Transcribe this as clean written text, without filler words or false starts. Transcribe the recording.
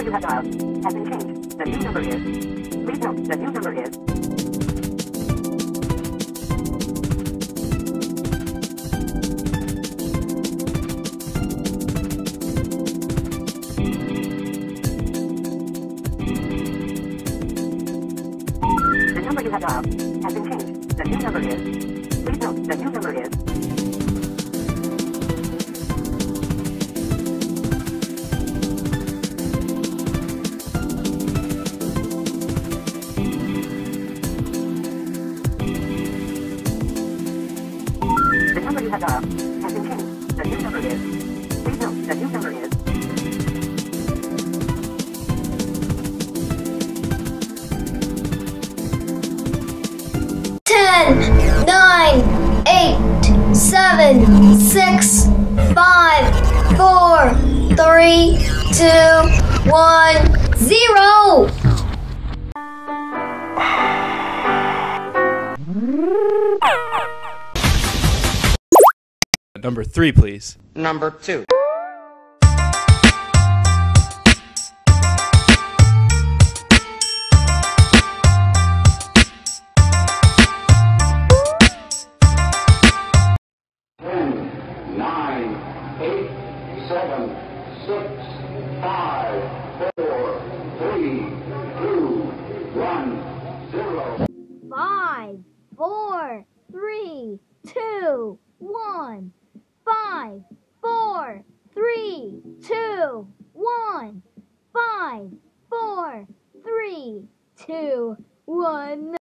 you have dialed has been changed. The new number is... Please note, the new number is... The number you have dialed has been changed. The new number is... Please note, the new number is... 10, 9, 8, 7, 6, 5, 4, 3, 2, 1, 0. Number 3, please. Number 2. Five, four, three, two, one. 5, 4, 3, 2, 1. 5, 4, 3, 2, 1.